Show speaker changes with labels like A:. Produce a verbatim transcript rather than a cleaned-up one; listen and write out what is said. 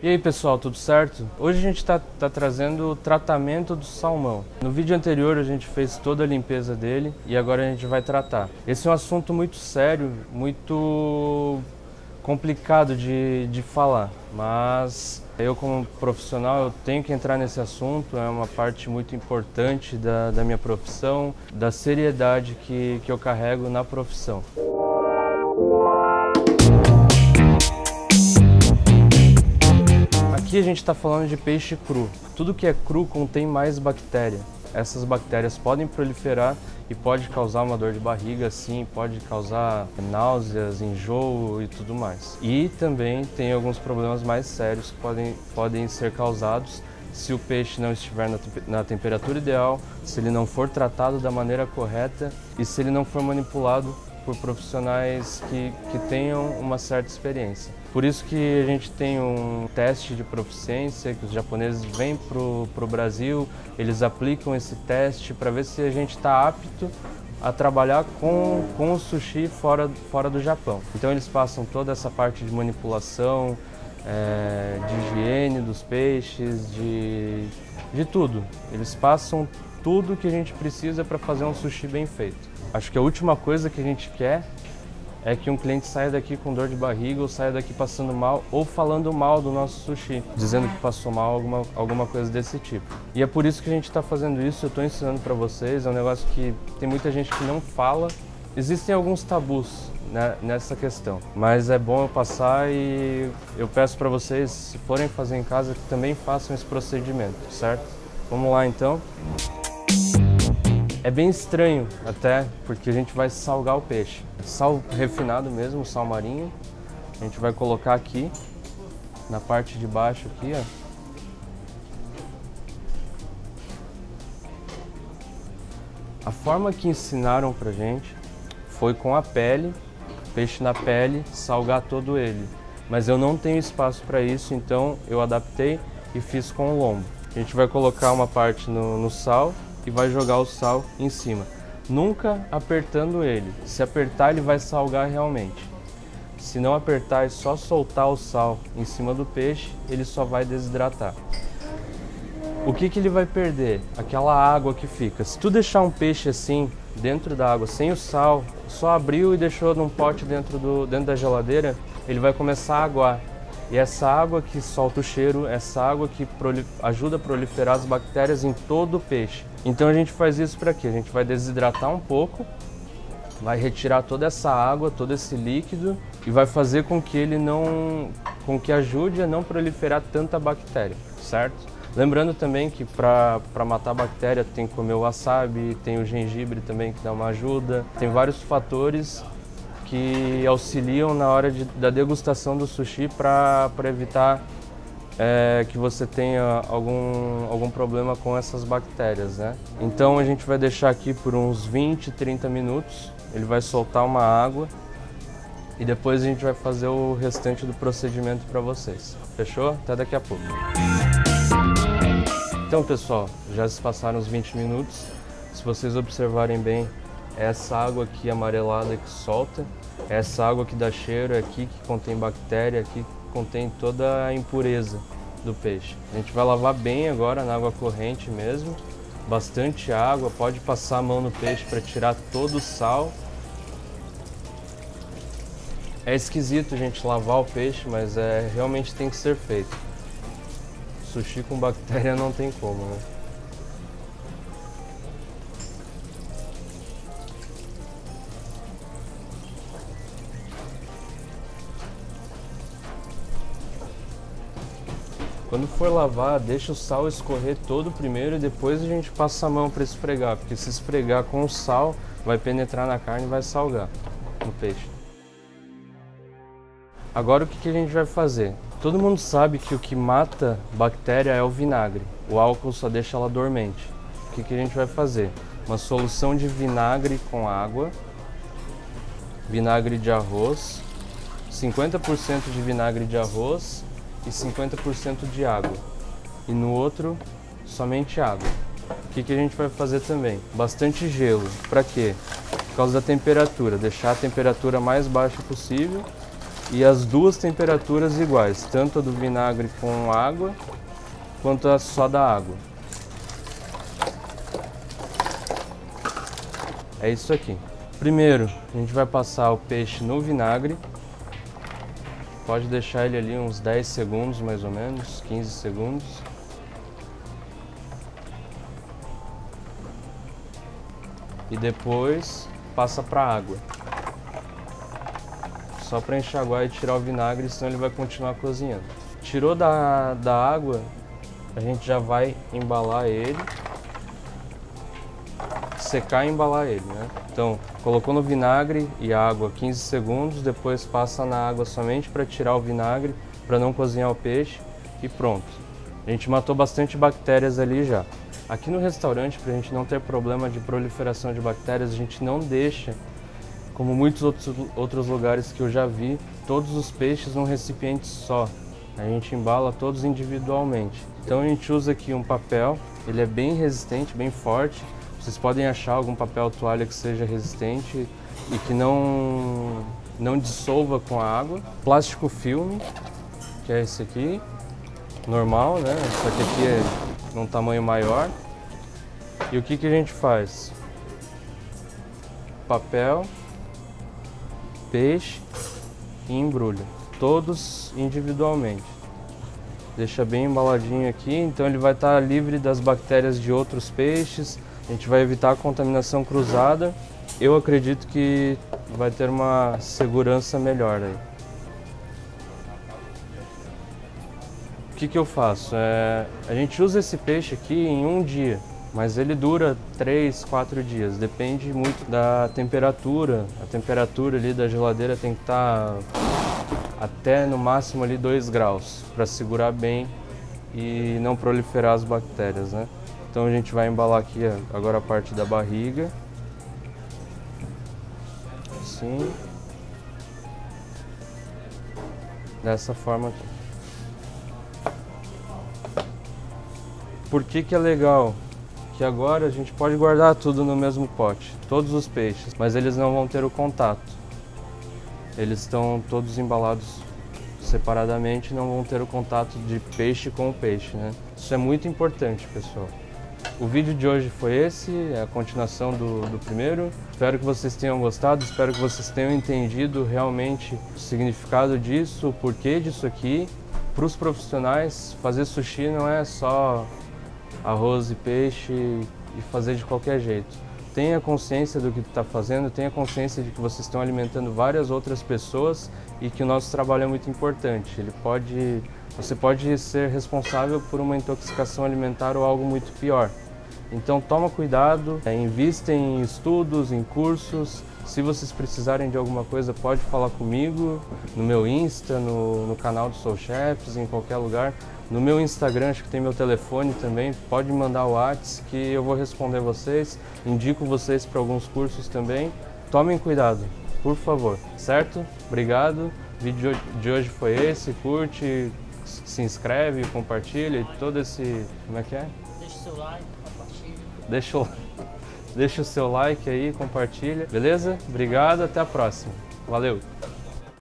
A: E aí pessoal, tudo certo? Hoje a gente está tá trazendo o tratamento do salmão. No vídeo anterior a gente fez toda a limpeza dele e agora a gente vai tratar. Esse é um assunto muito sério, muito complicado de, de falar, mas eu como profissional eu tenho que entrar nesse assunto, é uma parte muito importante da, da minha profissão, da seriedade que, que eu carrego na profissão. Aqui a gente está falando de peixe cru. Tudo que é cru contém mais bactéria. Essas bactérias podem proliferar e pode causar uma dor de barriga, sim, pode causar náuseas, enjoo e tudo mais. E também tem alguns problemas mais sérios que podem, podem ser causados se o peixe não estiver na, na temperatura ideal, se ele não for tratado da maneira correta e se ele não for manipulado por profissionais que, que tenham uma certa experiência. Por isso que a gente tem um teste de proficiência, que os japoneses vêm para o Brasil, eles aplicam esse teste para ver se a gente está apto a trabalhar com, com o sushi fora, fora do Japão. Então eles passam toda essa parte de manipulação, é, de higiene dos peixes, de, de tudo. Eles passam tudo que a gente precisa para fazer um sushi bem feito. Acho que a última coisa que a gente quer é que um cliente saia daqui com dor de barriga ou saia daqui passando mal ou falando mal do nosso sushi, dizendo que passou mal, alguma, alguma coisa desse tipo. E é por isso que a gente está fazendo isso, eu estou ensinando para vocês, é um negócio que tem muita gente que não fala. Existem alguns tabus, né, nessa questão, mas é bom eu passar e eu peço para vocês, se forem fazer em casa, que também façam esse procedimento, certo? Vamos lá então. É bem estranho até, porque a gente vai salgar o peixe. Sal refinado mesmo, sal marinho. A gente vai colocar aqui, na parte de baixo aqui, ó. A forma que ensinaram pra gente foi com a pele, peixe na pele, salgar todo ele. Mas eu não tenho espaço para isso, então eu adaptei e fiz com o lombo. A gente vai colocar uma parte no, no sal e vai jogar o sal em cima, nunca apertando ele. Se apertar, ele vai salgar realmente. Se não apertar e só soltar o sal em cima do peixe, ele só vai desidratar. O que que ele vai perder? Aquela água que fica. Se tu deixar um peixe assim dentro da água, sem o sal, só abriu e deixou num pote dentro, do, dentro da geladeira, ele vai começar a aguar. E essa água que solta o cheiro, essa água que ajuda a proliferar as bactérias em todo o peixe. Então a gente faz isso para quê? A gente vai desidratar um pouco, vai retirar toda essa água, todo esse líquido e vai fazer com que ele não, com que ajude a não proliferar tanta bactéria, certo? Lembrando também que para matar a bactéria tem que comer o wasabi, tem o gengibre também que dá uma ajuda, tem vários fatores que auxiliam na hora de, da degustação do sushi para evitar é, que você tenha algum, algum problema com essas bactérias, né? Então a gente vai deixar aqui por uns vinte, trinta minutos, ele vai soltar uma água e depois a gente vai fazer o restante do procedimento para vocês. Fechou? Até daqui a pouco. Então pessoal, já se passaram os vinte minutos, se vocês observarem bem, essa água aqui amarelada que solta, essa água que dá cheiro é aqui que contém bactéria, aqui que contém toda a impureza do peixe. A gente vai lavar bem agora na água corrente mesmo, bastante água, pode passar a mão no peixe para tirar todo o sal. É esquisito a gente lavar o peixe, mas é, realmente tem que ser feito. Sushi com bactéria não tem como, né? Quando for lavar, deixa o sal escorrer todo primeiro e depois a gente passa a mão para esfregar, porque se esfregar com o sal, vai penetrar na carne e vai salgar no peixe. Agora o que que a gente vai fazer? Todo mundo sabe que o que mata bactéria é o vinagre, o álcool só deixa ela dormente. O que que a gente vai fazer? Uma solução de vinagre com água, vinagre de arroz, cinquenta por cento de vinagre de arroz e cinquenta por cento de água. E no outro, somente água. O que que a gente vai fazer também? Bastante gelo. Para quê? Por causa da temperatura. Deixar a temperatura mais baixa possível e as duas temperaturas iguais, tanto a do vinagre com água, quanto a só da água. É isso aqui. Primeiro, a gente vai passar o peixe no vinagre. Pode deixar ele ali uns dez segundos, mais ou menos, quinze segundos. E depois passa para a água. Só para enxaguar e tirar o vinagre, senão ele vai continuar cozinhando. Tirou da, da água, a gente já vai embalar ele. Secar e embalar ele, né? Então, colocou no vinagre e água quinze segundos, depois passa na água somente para tirar o vinagre, para não cozinhar o peixe e pronto. A gente matou bastante bactérias ali já. Aqui no restaurante, para a gente não ter problema de proliferação de bactérias, a gente não deixa, como muitos outros, outros lugares que eu já vi, todos os peixes num recipiente só. A gente embala todos individualmente. Então a gente usa aqui um papel, ele é bem resistente, bem forte. Vocês podem achar algum papel toalha que seja resistente e que não, não dissolva com a água. Plástico filme, que é esse aqui, normal, né? Só que aqui é num tamanho maior. E o que, que a gente faz? Papel, peixe e embrulha, todos individualmente. Deixa bem embaladinho aqui, então ele vai estar livre das bactérias de outros peixes. A gente vai evitar a contaminação cruzada. Eu acredito que vai ter uma segurança melhor aí. O que que eu faço? É, a gente usa esse peixe aqui em um dia, mas ele dura três, quatro dias. Depende muito da temperatura. A temperatura ali da geladeira tem que estar até no máximo ali dois graus para segurar bem e não proliferar as bactérias, né? Então a gente vai embalar aqui agora a parte da barriga, assim, dessa forma aqui. Por que que é legal? Que agora a gente pode guardar tudo no mesmo pote, todos os peixes, mas eles não vão ter o contato. Eles estão todos embalados separadamente, não vão ter o contato de peixe com o peixe, né? Isso é muito importante, pessoal. O vídeo de hoje foi esse, é a continuação do, do primeiro. Espero que vocês tenham gostado, espero que vocês tenham entendido realmente o significado disso, o porquê disso aqui. Para os profissionais, fazer sushi não é só arroz e peixe e fazer de qualquer jeito. Tenha consciência do que está fazendo, tenha consciência de que vocês estão alimentando várias outras pessoas e que o nosso trabalho é muito importante. Ele pode, você pode ser responsável por uma intoxicação alimentar ou algo muito pior. Então toma cuidado, é, invista em estudos, em cursos. Se vocês precisarem de alguma coisa, pode falar comigo no meu Insta, no, no canal do Soul Chefs, em qualquer lugar. No meu Instagram, acho que tem meu telefone também, pode mandar o WhatsApp que eu vou responder vocês. Indico vocês para alguns cursos também. Tomem cuidado, por favor, certo? Obrigado. O vídeo de hoje foi esse, curte, se inscreve, compartilha e todo esse... como é que é?
B: Deixa o seu like, compartilha.
A: Deixa o, deixa o seu like aí, compartilha, beleza? Obrigado, até a próxima. Valeu!